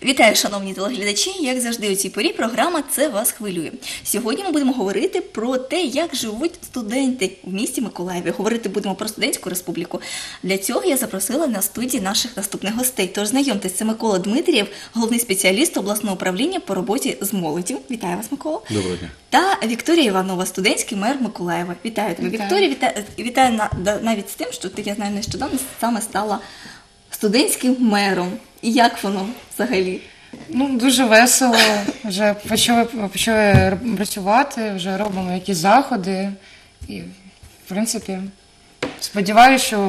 Вітаю, шановні телеглядачі! Як завжди у цій порі програма «Це вас хвилює». Сьогодні ми будемо говорити про те, як живуть студенти в місті Миколаєві. Говорити будемо про студентську республіку. Для цього я запросила на студії наших наступних гостей. Тож знайомтесь, це Микола Дмитрієв, головний спеціаліст обласного управління по роботі з молоддю. Вітаю вас, Микола. Доброго дня. Та Вікторія Іванова, студентський мер Миколаєва. Вітаю тебе, Вікторія. Вітаю навіть з тим, що ти, я знаю, нещодавно саме стала студентським мером. І як воно взагалі? Ну, дуже весело. Вже почали працювати, вже робимо якісь заходи. І, в принципі, сподіваюся, що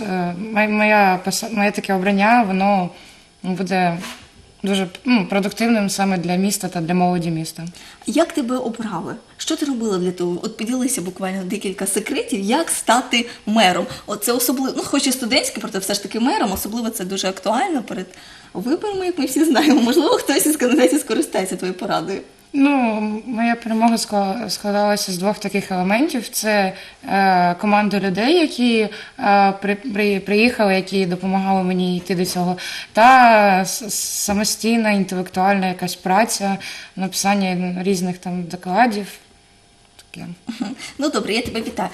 моє таке обрання, воно буде дуже продуктивним саме для міста та для молоді міста. Як тебе обрали? Що ти робила для того? От поділися буквально декілька секретів, як стати мером. От це особливо, хоч і студентський, проте все ж таки мером, особливо це дуже актуально перед виборами, як ми всі знаємо. Можливо, хтось із кандидатів скористається твоєю порадою. Моя перемога складалася з двох таких елементів. Це команда людей, які приїхали, які допомагали мені йти до цього, та самостійна, інтелектуальна якась праця, написання різних там докладів. Таке. Ну, добре, я тебе вітаю.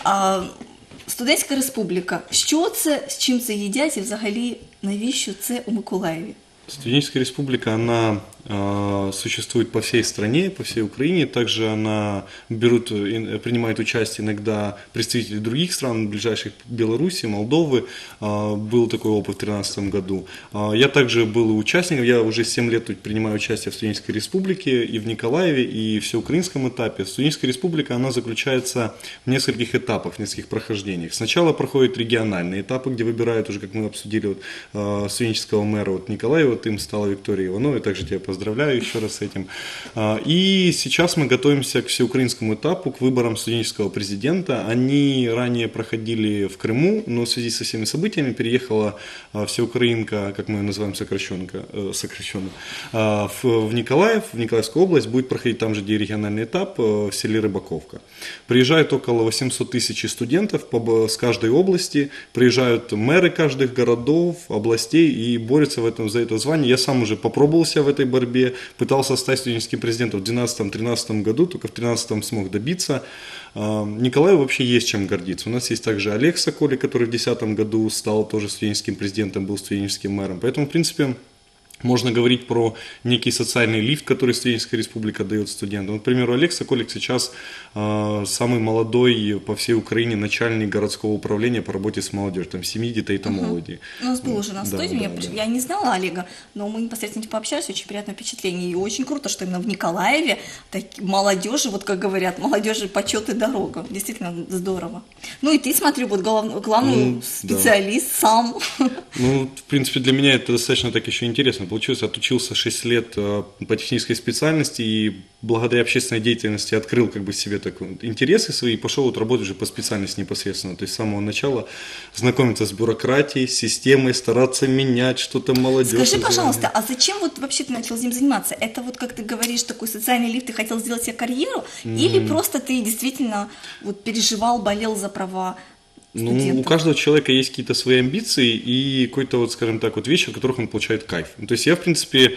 Студентська республіка, що це, з чим це їдять і взагалі навіщо це у Миколаєві? Студенческая республика, она существует по всей стране, по всей Украине. Также она принимает участие иногда представители других стран, ближайших Беларуси, Молдовы. Был такой опыт в 2013 году. Я также был участником, я уже 7 лет тут принимаю участие в студенческой республике и в Николаеве, и в всеукраинском этапе. Студенческая республика, она заключается в нескольких этапах, в нескольких прохождениях. Сначала проходят региональные этапы, где выбирают уже, как мы обсудили, студенческого мэра Николаева, им стала Виктория Иванова, также тебя поздравляю еще раз с этим. И сейчас мы готовимся к всеукраинскому этапу, к выборам студенческого президента. Они ранее проходили в Крыму, но в связи со всеми событиями переехала всеукраинка, как мы ее называем, сокращенно, в Николаев, в Николаевскую область. Будет проходить там же, где региональный этап, в селе Рыбаковка. Приезжают около 800 тысяч студентов с каждой области, приезжают мэры каждых городов, областей и борются за это звание. Я сам уже попробовал себя в этой борьбе, пытался стать студенческим президентом в 2012-2013 году, только в 2013 смог добиться. Николаю вообще есть чем гордиться. У нас есть также Олег Соколик, который в 2010 году стал тоже студенческим президентом, был студенческим мэром. Поэтому, в принципе, можно говорить про некий социальный лифт, который студенческая республика дает студентам. К примеру, Олег Соколик сейчас самый молодой по всей Украине начальник городского управления по работе с молодежью, там 7 детей там молоді. У нас был уже на студии, я не знала Олега, но мы непосредственно пообщались, очень приятное впечатление. И очень круто, что именно в Николаеве молодежи, вот как говорят, молодежи почет и дорога. Действительно здорово. Ну и ты, смотрю, вот главный специалист сам. Ну, в принципе, для меня это достаточно так еще интересно. Получилось, отучился 6 лет по технической специальности и благодаря общественной деятельности открыл как бы себе такой интересы свои и пошел вот работать уже по специальности непосредственно. То есть с самого начала знакомиться с бюрократией, с системой, стараться менять что-то молодежь. Скажи, пожалуйста, а зачем вот вообще ты начал этим заниматься? Это вот, как ты говоришь, такой социальный лифт, ты хотел сделать себе карьеру? Или просто ты действительно вот переживал, болел за права студентов? Ну, у каждого человека есть какие-то свои амбиции и какой-то, вот, скажем так, вот вещи, от которых он получает кайф. То есть я, в принципе,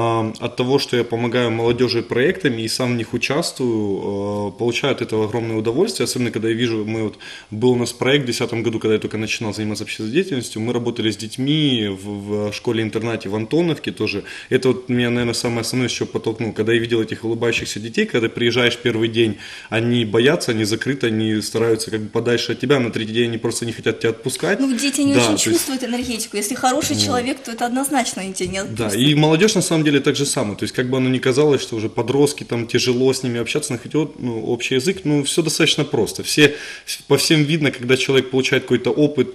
от того, что я помогаю молодежи проектами и сам в них участвую, получаю от этого огромное удовольствие, особенно когда я вижу, был у нас проект в 2010 году, когда я только начинал заниматься общественной деятельностью, мы работали с детьми в школе-интернате в Антоновке тоже. Это вот меня, наверное, самое основное, с чего подтолкнуло, когда я видел этих улыбающихся детей, когда приезжаешь первый день, они боятся, они закрыты, они стараются как бы подальше от тебя, на третий день они просто не хотят тебя отпускать. Ну, дети не очень чувствуют энергетику. Если хороший человек, то это однозначно они тебя не отпустят. Да, и молодежь на самом деле так же самое. То есть, как бы оно ни казалось, что уже подростки, там тяжело с ними общаться, находить общий язык, все достаточно просто. По всем видно, когда человек получает какой-то опыт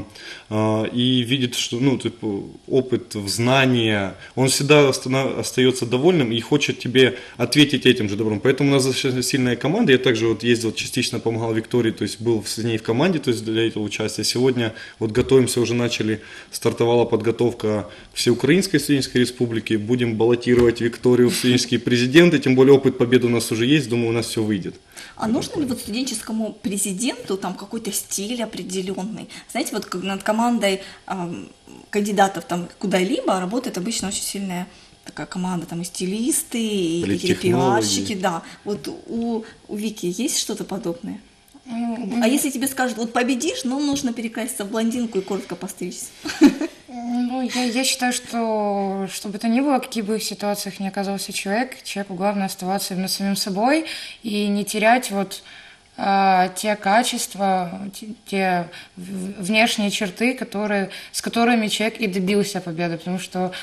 и видит, что, опыт в знании, он всегда остается довольным и хочет тебе ответить этим же добром. Поэтому у нас достаточно сильная команда. Я также ездил, частично помогал Виктории, то есть был с ней в команде, то есть для этого участия. Сегодня вот готовимся, уже начали, стартовала подготовка к Всеукраинской студенческой республике. Будем баллотировать Викторию в студенческие президенты, тем более опыт победы у нас уже есть, думаю, у нас все выйдет. А нужно ли вот студенческому президенту там какой-то стиль определенный? Знаете, вот над командой кандидатов там куда-либо работает обычно очень сильная такая команда, там и стилисты, и какие-то пиарщики, да. Вот у Вики есть что-то подобное? А если тебе скажут, вот победишь, но нужно перекраситься в блондинку и коротко постричься? Ну, я считаю, что бы то ни было, в каких бы ситуациях ни оказался человеку главное оставаться именно самим собой и не терять вот те качества, те внешние черты, с которыми человек и добился победы. Потому что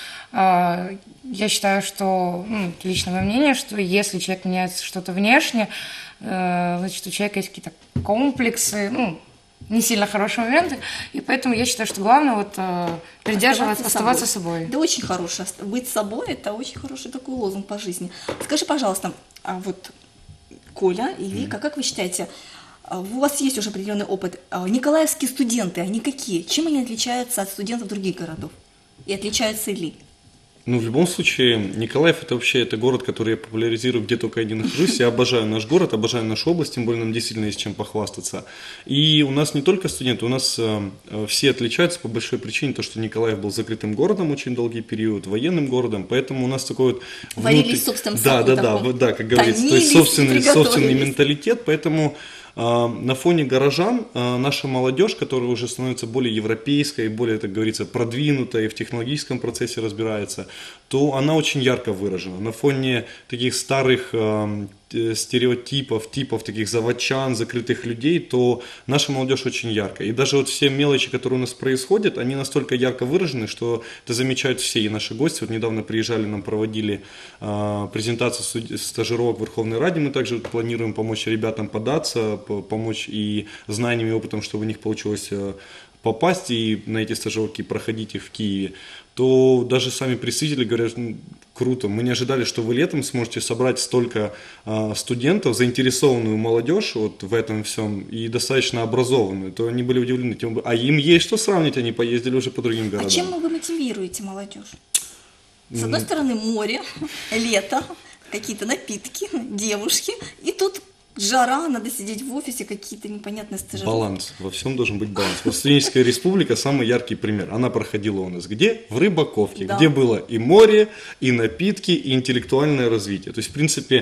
я считаю, что, лично мое мнение, что если человек меняет что-то внешне, значит, у человека есть какие-то комплексы, не сильно хорошие моменты, и поэтому я считаю, что главное вот придерживаться, оставаться собой. Да, очень хорошо. Быть собой – это очень хороший такой лозунг по жизни. Скажи, пожалуйста, а вот Коля и Вика, как вы считаете, у вас есть уже определенный опыт, николаевские студенты, они какие? Чем они отличаются от студентов других городов? И отличаются ли? Ну, в любом случае, Николаев это город, который я популяризирую, где только я не нахожусь. Я обожаю наш город, обожаю нашу область, тем более нам действительно есть чем похвастаться. И у нас не только студенты, у нас все отличаются по большой причине, то, что Николаев был закрытым городом очень долгий период, военным городом, поэтому у нас такой вот... Варились в собственном соку. Да, как говорится, то есть собственный менталитет, поэтому... На фоне горожан наша молодежь, которая уже становится более европейской, более, так говорится, продвинутой, в технологическом процессе разбирается, то она очень ярко выражена. На фоне таких старых стереотипов, типов таких заводчан, закрытых людей, то наша молодежь очень яркая. И даже вот все мелочи, которые у нас происходят, они настолько ярко выражены, что это замечают все и наши гости. Вот недавно приезжали, нам проводили презентацию стажировок в Верховной Раде, мы также планируем помочь ребятам податься, помочь и знаниями, и опытом, чтобы у них получилось попасть и на эти стажировки проходить их в Киеве, то даже сами представители говорят, круто, мы не ожидали, что вы летом сможете собрать столько студентов, заинтересованную молодежь вот в этом всем и достаточно образованную, то они были удивлены, а им есть что сравнить, они поездили уже по другим городам. А чем вы мотивируете молодежь? С одной стороны море, лето, какие-то напитки, девушки, и тут жара, надо сидеть в офисе, какие-то непонятные стажировки. Баланс. Во всем должен быть баланс. Вот студенческая республика самый яркий пример. Она проходила у нас где? В Рыбаковке, да. Где было и море, и напитки, и интеллектуальное развитие. То есть, в принципе,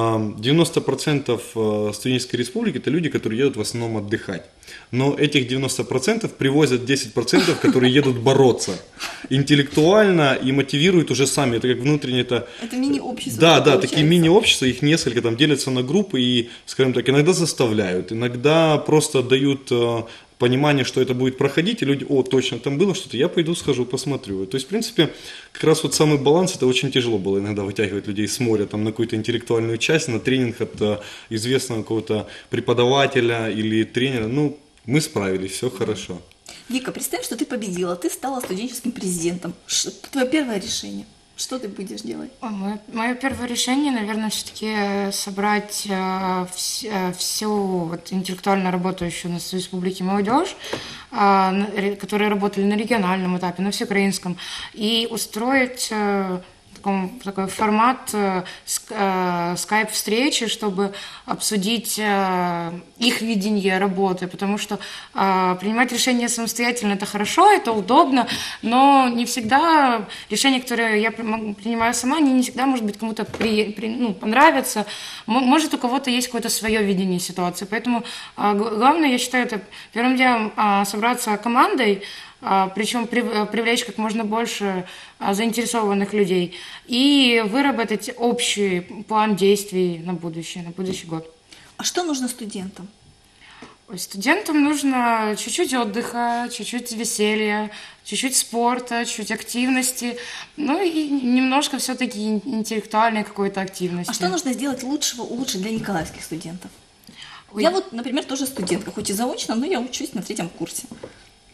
90% студенческой республики – это люди, которые едут в основном отдыхать. Но этих 90% привозят 10%, которые едут бороться интеллектуально и мотивируют уже сами. Это как внутреннее... Это мини-общество. Да, такие мини-общества, их несколько, там делятся на группы и, скажем так, иногда заставляют, иногда просто дают понимание, что это будет проходить, и люди, точно, там было что-то, я пойду схожу, посмотрю. То есть, в принципе, как раз вот самый баланс, это очень тяжело было иногда вытягивать людей с моря, там, на какую-то интеллектуальную часть, на тренинг от известного какого-то преподавателя или тренера. Мы справились, все хорошо. Вика, представь, что ты победила, ты стала студенческим президентом. Твое первое решение. Что ты будешь делать? Мое первое решение, наверное, все-таки собрать всю вот интеллектуально работающую у нас в республике молодежь, которые работали на региональном этапе, на всеукраинском, и устроить такой формат скайп-встречи, чтобы обсудить их видение работы, потому что принимать решения самостоятельно – это хорошо, это удобно, но не всегда решения, которые я принимаю сама, они не всегда, может быть, кому-то понравятся. Может, у кого-то есть какое-то свое видение ситуации. Поэтому главное, я считаю, это первым делом собраться командой, причем привлечь как можно больше заинтересованных людей и выработать общий план действий на будущий год. А что нужно студентам? Студентам нужно чуть-чуть отдыха, чуть-чуть веселья, чуть-чуть спорта, чуть-чуть активности, и немножко все-таки интеллектуальной какой-то активности. А что нужно сделать лучше для николаевских студентов? Я вот, например, тоже студентка, хоть и заочно, но я учусь на 3-м курсе.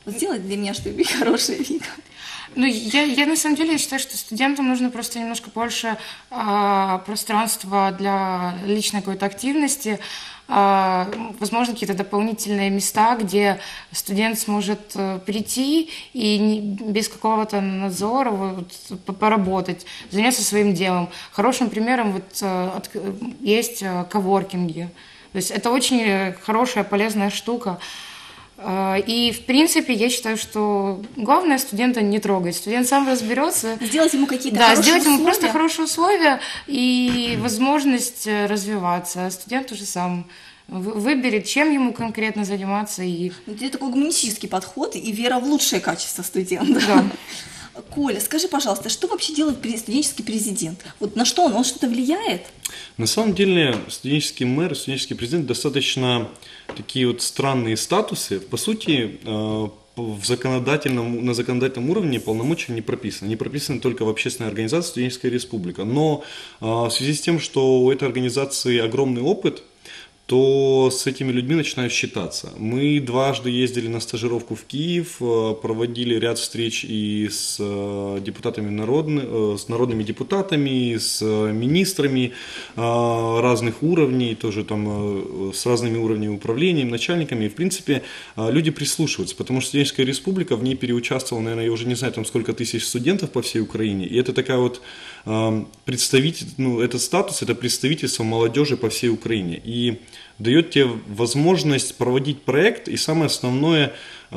Вот сделай для меня что-нибудь хорошее, Вика. Ну, я на самом деле считаю, что студентам нужно просто немножко больше пространства для личной какой-то активности, возможно, какие-то дополнительные места, где студент сможет прийти и без какого-то надзора поработать, заняться своим делом. Хорошим примером есть коворкинги. То есть это очень хорошая, полезная штука. И, в принципе, я считаю, что главное студента не трогать. Студент сам разберется. Сделать ему какие-то Да, хорошие сделать ему условия. просто хорошие условия и возможность развиваться. А студент уже сам выберет, чем ему конкретно заниматься. И... Это такой гуманистический подход и вера в лучшее качество студента. Да. Коля, скажи, пожалуйста, что вообще делает студенческий президент? Вот на что он? Он что-то влияет? На самом деле студенческий мэр, студенческий президент достаточно такие вот странные статусы. По сути, на законодательном уровне полномочия не прописаны. Не прописаны только в общественной организации «Студенческая республика». Но в связи с тем, что у этой организации огромный опыт, то с этими людьми начинают считаться. Мы дважды ездили на стажировку в Киев, проводили ряд встреч и с депутатами с народными депутатами, с министрами разных уровней, тоже там с разными уровнями управления, начальниками. И, в принципе, люди прислушиваются, потому что студенческая республика, в ней переучаствовало, наверное, я уже не знаю, там сколько тысяч студентов по всей Украине. И это такая вот этот статус, это представительство молодежи по всей Украине. И дает тебе возможность проводить проект и, самое основное,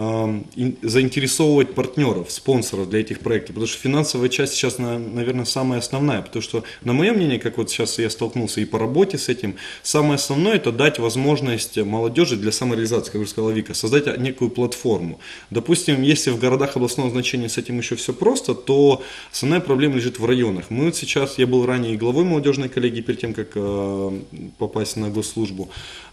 заинтересовывать партнеров, спонсоров для этих проектов, потому что финансовая часть сейчас, наверное, самая основная, потому что, на мое мнение, как вот сейчас я столкнулся и по работе с этим, самое основное – это дать возможность молодежи для самореализации, как уже сказала Вика, создать некую платформу. Допустим, если в городах областного значения с этим еще все просто, то основная проблема лежит в районах. Мы вот сейчас, я был ранее и главой молодежной коллегии перед тем, как попасть на госслужбу,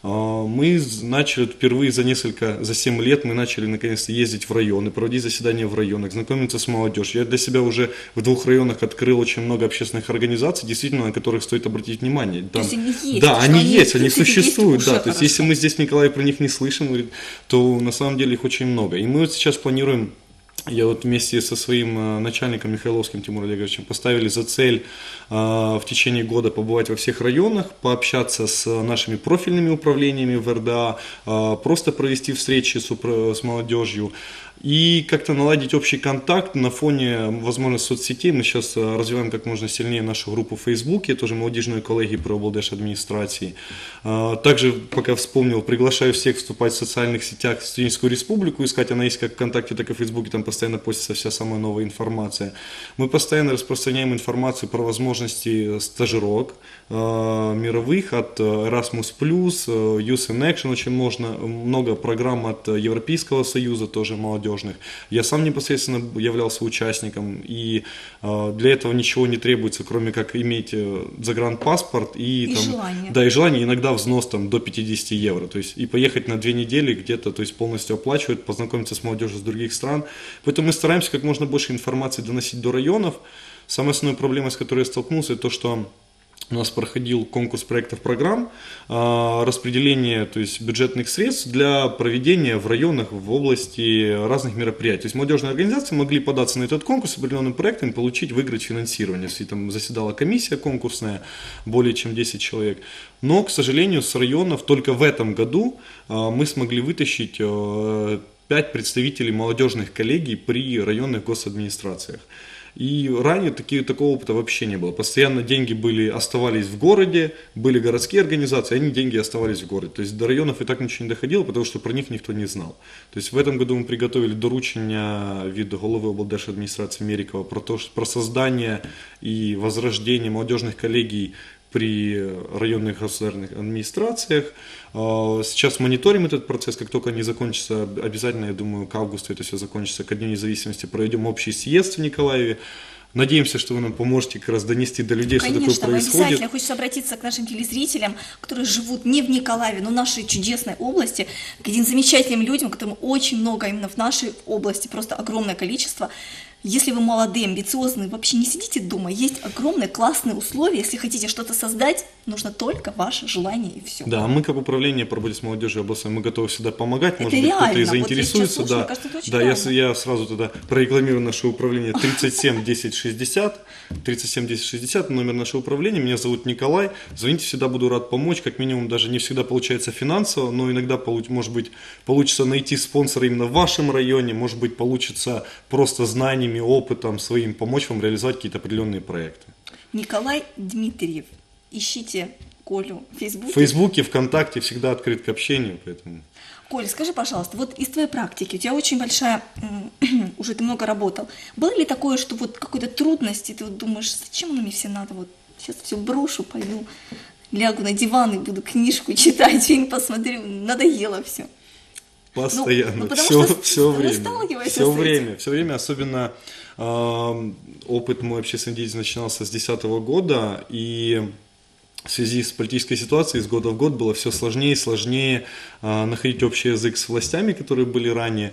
мы начали впервые за 7 лет мы начали наконец-то ездить в районы, проводить заседания в районах, знакомиться с молодежью. Я для себя уже в 2 районах открыл очень много общественных организаций, действительно, на которых стоит обратить внимание. Там, то есть они есть? Да, они есть, они в принципе, существуют. есть Да. уже То есть если мы здесь в Николаеве про них не слышим, то на самом деле их очень много. И мы вот сейчас планируем. Я вот вместе со своим начальником Михайловским Тимуром Олеговичем поставили за цель в течение года побывать во всех районах, пообщаться с нашими профильными управлениями в РДА, просто провести встречи с молодежью и как-то наладить общий контакт на фоне, возможно, соцсетей. Мы сейчас развиваем как можно сильнее нашу группу в Фейсбуке, тоже молодежные коллеги при облдержадминистрации. Также, пока вспомнил, приглашаю всех вступать в социальных сетях в Студенческую республику, искать, она есть как ВКонтакте, так и в Фейсбуке, там постоянно постится вся самая новая информация. Мы постоянно распространяем информацию про возможности стажировок мировых от Erasmus+, Youth in Action, очень много программ от Европейского Союза, тоже молодежных. Я сам непосредственно являлся участником, и для этого ничего не требуется, кроме как иметь загранпаспорт и желание. Да, и желание, иногда взнос там, до 50 евро, то есть и поехать на 2 недели где-то, то есть полностью оплачивают, познакомиться с молодежью с других стран. Поэтому мы стараемся как можно больше информации доносить до районов. Самая основная проблема, с которой я столкнулся, это то, что у нас проходил конкурс проектов программ, распределение, то есть бюджетных средств для проведения в районах, в области разных мероприятий. То есть молодежные организации могли податься на этот конкурс с определенным проектом и выиграть финансирование. Если там заседала комиссия конкурсная, более чем 10 человек. Но, к сожалению, с районов только в этом году мы смогли вытащить 5 представителей молодежных коллегий при районных госадминистрациях. И ранее такого опыта вообще не было. Постоянно деньги оставались в городе, были городские организации, деньги оставались в городе. То есть до районов и так ничего не доходило, потому что про них никто не знал. То есть в этом году мы приготовили доручення від голови облдержадміністрації Мерікова про создание и возрождение молодежных коллегий при районных государственных администрациях. Сейчас мониторим этот процесс, как только они закончатся, обязательно, я думаю, к августу это все закончится, ко Дню независимости проведем общий съезд в Николаеве. Надеемся, что вы нам поможете как раз донести до людей, Конечно, что такое происходит. Обязательно хочется обратиться к нашим телезрителям, которые живут не в Николаеве, но в нашей чудесной области, к этим замечательным людям, которым очень много именно в нашей области, просто огромное количество. если вы молодые, амбициозные, вообще не сидите дома, есть огромные классные условия, если хотите что-то создать, нужно только ваше желание и все. Да, мы как управление по работе с молодежью областной, мы готовы всегда помогать, Это может быть, кто-то и реально. Вот я заинтересуется. сейчас слушаю, Да, мне кажется, это очень да, реально. я сразу тогда прорекламирую наше управление 37 10 60, 37 10 60, номер нашего управления, меня зовут Николай, звоните, всегда буду рад помочь, как минимум даже не всегда получается финансово, но иногда, может быть, получится найти спонсора именно в вашем районе, может быть, получится просто знаниями, опытом своим помочь вам реализовать какие-то определенные проекты. Николай Дмитриев. Ищите Колю в Фейсбуке. В Фейсбуке, ВКонтакте всегда открыт к общению, поэтому... Коля, скажи, пожалуйста, вот из твоей практики, у тебя очень большая, уже ты много работал, было ли такое, что вот какой-то трудности, ты вот думаешь, зачем оно мне все надо, вот сейчас все брошу, пойду, лягу на диван и буду книжку читать, фильм посмотрю, надоело все. Постоянно, потому что все мы время, сталкиваемся все с этим. все время, особенно опыт мой общественной деятельности начинался с 2010 года, и в связи с политической ситуацией из года в год было все сложнее и сложнее находить общий язык с властями, которые были ранее,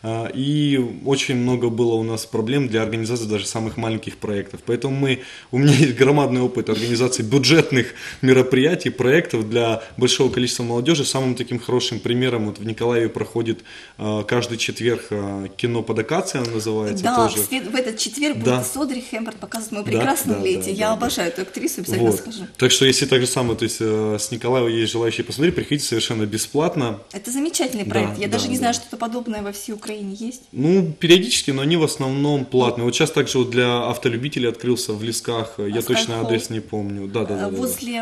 и очень много было у нас проблем для организации даже самых маленьких проектов. Поэтому у меня есть громадный опыт организации бюджетных мероприятий, проектов для большого количества молодежи. Самым таким хорошим примером вот в Николаеве проходит каждый четверг кино под акацией, оно называется. Да, тоже. в этот четверг Да. будет Содри Хэмберт показывать мою Да, прекрасную да, леди. да, Я да, обожаю эту актрису, обязательно Вот. скажу. Так что если так же самое, то есть с Николаева есть желающие посмотреть, приходите совершенно бесплатно. Это замечательный проект. Да, Я даже да, не знаю, да. что-то подобное во всей Украине есть. Ну, периодически, но они в основном платные. Вот сейчас также вот для автолюбителей открылся в Лесках, я Sky точно Hall. адрес не помню. Да. Возле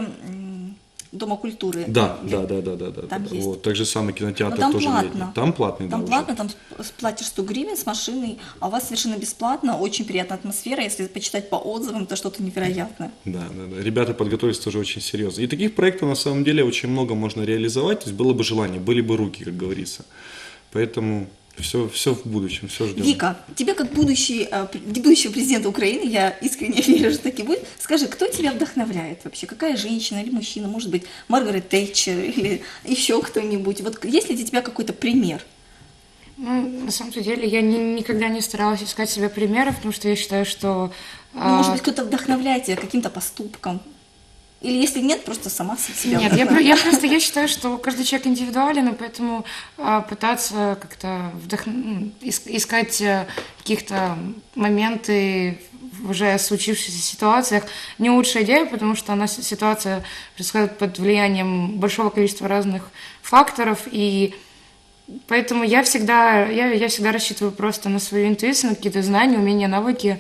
Дома культуры. Да. Там есть. Вот. Так же самый кинотеатр Но там тоже платно. летний. Там платный, Там да, платно, там платишь 100 гривен с машиной, а у вас совершенно бесплатно, очень приятная атмосфера, если почитать по отзывам, это что-то невероятное. Да. Ребята подготовились тоже очень серьезно. И таких проектов на самом деле очень много можно реализовать, то есть было бы желание, были бы руки, как говорится. Поэтому все в будущем, все ждем. Вика, тебе как будущего президента Украины, я искренне верю, что так и будет, скажи, кто тебя вдохновляет вообще? Какая женщина или мужчина? Может быть, Маргарет Тэтчер или еще кто-нибудь? Вот есть ли для тебя какой-то пример? Ну, на самом-то деле, я никогда не старалась искать себе примеров, потому что я считаю, что... Ну, может быть, кто-то вдохновляет тебя каким-то поступком? Или если нет, просто сама себя Нет, вдохновляешь? я считаю, что каждый человек индивидуален, и поэтому пытаться как-то искать каких-то моменты в уже случившихся ситуациях не лучшая идея, потому что ситуация происходит под влиянием большого количества разных факторов, и поэтому я всегда рассчитываю просто на свою интуицию, на какие-то знания, умения, навыки,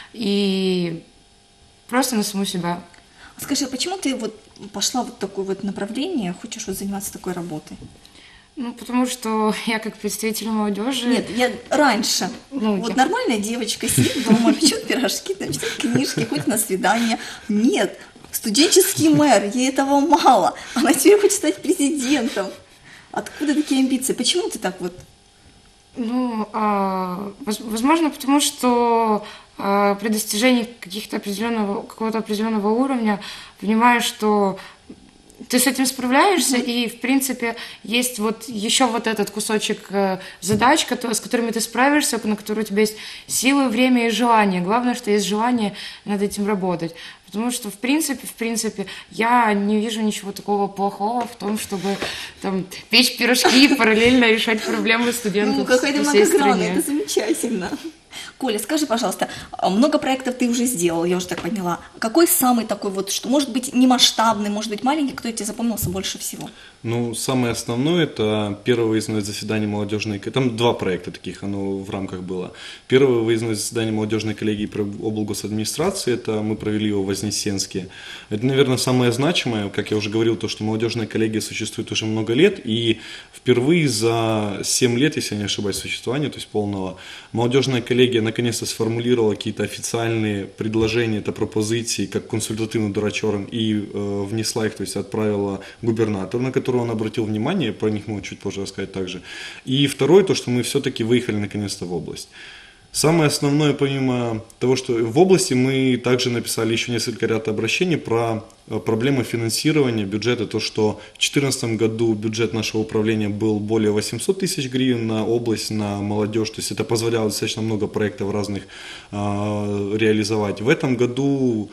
и просто на саму себя. Скажи, а почему ты вот пошла вот в такое вот направление, хочешь вот заниматься такой работой? Ну, потому что я как представитель молодежи... Нет, я раньше. Ну, Вот нормальная девочка сидит дома, печет пирожки, там, читает книжки, ходит на свидание. Нет, студенческий мэр, ей этого мало. Она теперь хочет стать президентом. Откуда такие амбиции? Почему ты так вот? Ну, возможно, потому что при достижении какого-то определенного уровня понимаешь, что ты с этим справляешься, и, в принципе, есть вот еще вот этот кусочек задач, с которыми ты справишься, на которые у тебя есть силы, время и желание. Главное, что есть желание над этим работать. Потому что, в принципе, я не вижу ничего такого плохого в том, чтобы там печь пирожки и параллельно решать проблемы студентов Ну, какая ты по всей многогранная, стране. это замечательно. Коля, скажи, пожалуйста, много проектов ты уже сделал, я уже так поняла. Какой самый такой вот, что может быть не масштабный, может быть маленький, кто тебе запомнился больше всего? Ну, самое основное – это первое выездное заседание молодежной коллегии. Там два проекта таких, оно в рамках было. Первое выездное заседание молодежной коллегии при облгосадминистрации, это мы провели его в Вознесенске. Это, наверное, самое значимое, как я уже говорил, то, что молодежная коллегия существует уже много лет, и впервые за 7 лет, если я не ошибаюсь, существования, то есть полного, молодежная коллегия наконец-то сформулировала какие-то официальные предложения, это пропозиции, как консультативный дурачором, и внесла их, то есть отправила губернатору, на которого он обратил внимание, про них могу чуть позже рассказать также. И второе, то, что мы все-таки выехали наконец-то в область. Самое основное, помимо того, что в области мы также написали еще несколько ряд обращений про проблемы финансирования бюджета, то, что в 2014 году бюджет нашего управления был более 800 тысяч гривен на область, на молодежь, то есть это позволяло достаточно много проектов разных реализовать. В этом году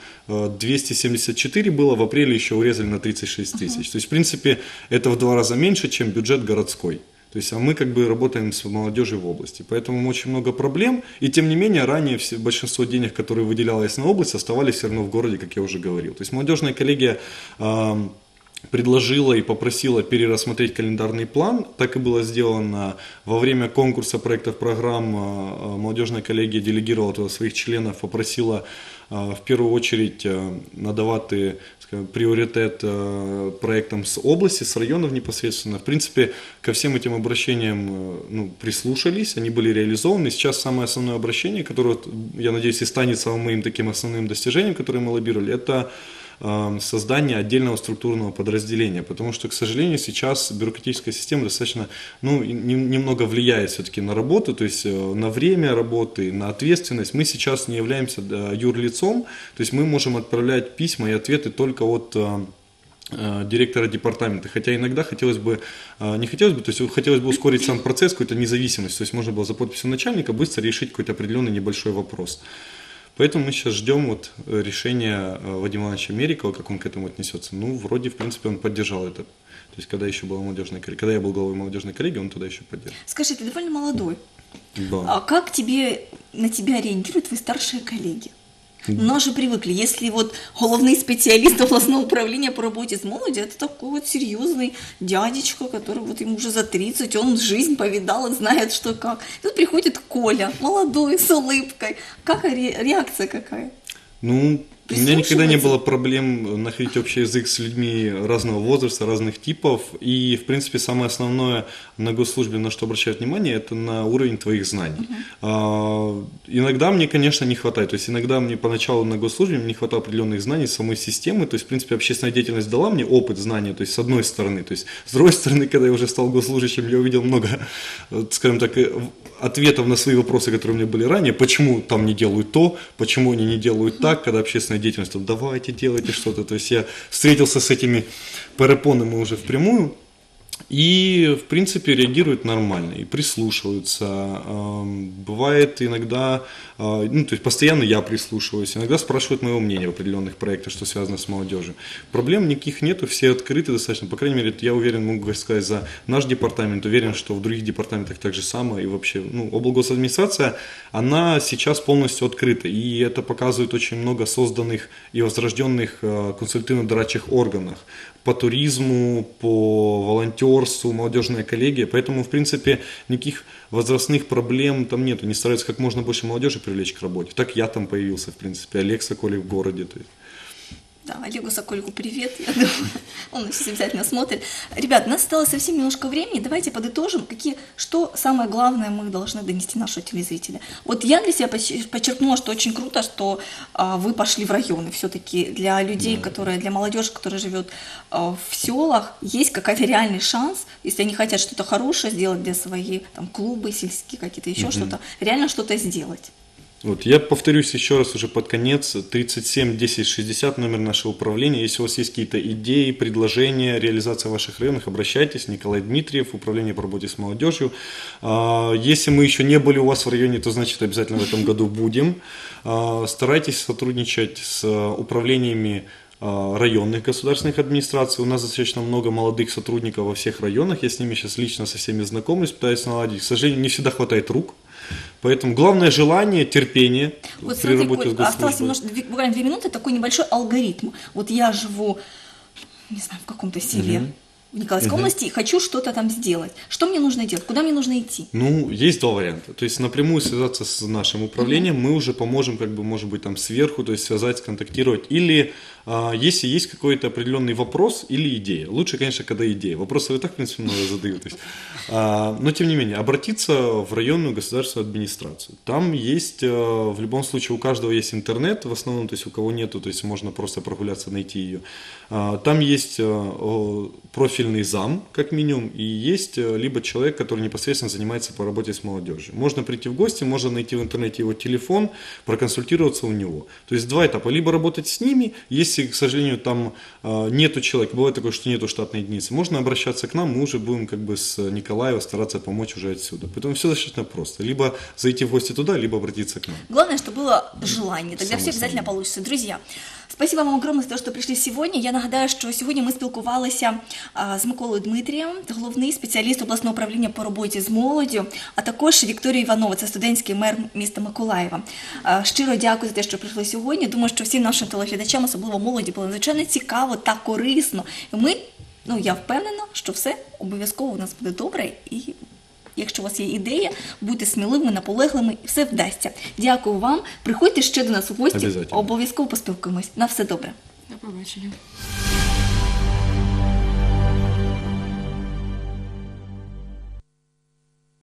274 было, в апреле еще урезали на 36 тысяч. То есть, в принципе, это в 2 раза меньше, чем бюджет городской. То есть, а мы как бы работаем с молодежью в области. Поэтому очень много проблем. И тем не менее, ранее большинство денег, которые выделялось на область, оставались все равно в городе, как я уже говорил. То есть молодежная коллегия предложила и попросила перерассмотреть календарный план. Так и было сделано во время конкурса проектов программ. Молодежная коллегия делегировала туда своих членов, попросила в первую очередь надавати приоритет проектам с области, с районов непосредственно. В принципе, ко всем этим обращениям прислушались, они были реализованы. Сейчас самое основное обращение, которое, я надеюсь, и станет самым моим таким основным достижением, которое мы лоббировали, это создание отдельного структурного подразделения, потому что, к сожалению, сейчас бюрократическая система достаточно, немного влияет все-таки на работу, то есть на время работы, на ответственность. Мы сейчас не являемся юрлицом, то есть мы можем отправлять письма и ответы только от директора департамента, хотя иногда хотелось бы ускорить сам процесс, какую-то независимость, то есть можно было за подписью начальника быстро решить какой-то определенный небольшой вопрос. Поэтому мы сейчас ждем решения Вадима Ивановича Мерикова, как он к этому отнесется. Вроде, в принципе, он поддержал это. То есть, когда я был главой молодежной коллегии, он тогда еще поддержал. Скажи, ты довольно молодой. Да. А как на тебя реагируют твои старшие коллеги? У нас же привыкли, если головний спеціаліст обласного управління по роботі з молоддю, это такой серьезный дядечка, который ему уже за 30, он жизнь повидал, знает, что как. Тут приходит Коля, молодой, с улыбкой. Как реакция какая? У меня никогда не было проблем находить общий язык с людьми разного возраста, разных типов. И, в принципе, самое основное на госслужбе, на что обращают внимание, это на уровень твоих знаний. Иногда мне, конечно, не хватает. То есть, иногда мне поначалу на госслужбе не хватало определенных знаний самой системы. То есть, в принципе, общественная деятельность дала мне опыт, знания, то есть, с одной стороны. То есть, с другой стороны, когда я уже стал госслужащим, я увидел много, скажем так, ответов на свои вопросы, которые у меня были ранее. Почему там не делают то, почему они не делают так, когда общественная деятельность, давайте, делайте что-то. То есть я встретился с этими перепонами уже впрямую, и, в принципе, реагируют нормально и прислушиваются. Бывает иногда, то есть постоянно я прислушиваюсь, иногда спрашивают моего мнения в определенных проектах, что связано с молодежью. Проблем никаких нету, все открыты достаточно. По крайней мере, я уверен, могу сказать за наш департамент, уверен, что в других департаментах так же самое. И вообще, облгосадминистрация, она сейчас полностью открыта. И это показывает очень много созданных и возрожденных консультативно-дорадчих органов по туризму, по волонтерству, молодежная коллегия. Поэтому, в принципе, никаких возрастных проблем там нету. Не стараются как можно больше молодежи привлечь к работе. Так я там появился, в принципе, Олег Соколев в городе. То есть. Да, Олегу Сокольку привет, я думаю, он все обязательно смотрит. Ребят, у нас осталось совсем немножко времени, давайте подытожим, что самое главное мы должны донести нашему телезрителю. Я для себя подчеркнула, что очень круто, что вы пошли в районы. Все-таки для людей, для молодежи, которая живет в селах, есть какой-то реальный шанс, если они хотят что-то хорошее сделать для своей клубы, сельские какие-то, еще что-то, реально что-то сделать. Я повторюсь еще раз уже под конец, 37 10 60 номер нашего управления. Если у вас есть какие-то идеи, предложения, реализация в ваших районах, обращайтесь. Николай Дмитриев, управление по работе с молодежью. Если мы еще не были у вас в районе, то значит обязательно в этом году будем. Старайтесь сотрудничать с управлениями районных государственных администраций. У нас достаточно много молодых сотрудников во всех районах. Я с ними сейчас лично со всеми знакомлюсь, пытаюсь наладить. К сожалению, не всегда хватает рук. Поэтому главное желание, терпение при работе с госслужбой. Осталось буквально 2 минуты, такой небольшой алгоритм. Я живу, не знаю, в каком-то селе в Николаевской области и хочу что-то там сделать. Что мне нужно делать? Куда мне нужно идти? Есть 2 варианта. То есть напрямую связаться с нашим управлением, мы уже поможем, может быть, там сверху, то есть связать, сконтактировать. Или если есть какой-то определенный вопрос или идея. Лучше, конечно, когда идея. Вопросы и так, в принципе, много задают. Но, тем не менее, обратиться в районную государственную администрацию. Там есть, в любом случае, у каждого есть интернет, в основном, то есть у кого нету, то есть можно просто прогуляться, найти ее. Там есть профильный зам, как минимум, и есть либо человек, который непосредственно занимается по работе с молодежью. Можно прийти в гости, можно найти в интернете его телефон, проконсультироваться у него. То есть два этапа. Либо работать с ними, если, к сожалению, там нету человека, бывает такое, что нету штатной единицы, можно обращаться к нам, мы уже будем как бы с Николаева стараться помочь уже отсюда. Поэтому все достаточно просто. Либо зайти в гости туда, либо обратиться к нам. Главное, чтобы было желание, тогда Само все обязательно собой. получится. Друзья, спасибо вам огромне за те, що прийшли сьогодні. Я нагадаю, що сьогодні ми спілкувалися з Миколою Дмитрієм, головний спеціаліст обласного управління по роботі з молоддю, а також Вікторією Івановою, це студентський мер міста Миколаєва. Щиро дякую за те, що прийшли сьогодні. Думаю, що всім нашим телеглядачам, особливо молоді, було надзвичайно цікаво та корисно. І ми, я впевнена, що все обов'язково у нас буде добре. І якщо у вас є ідея, будьте сміливими, наполегливими, і все вдасться. Дякую вам. Приходьте ще до нас у гості. Обов'язково. Обов'язково поспілкуємось. На все добре. До побачення.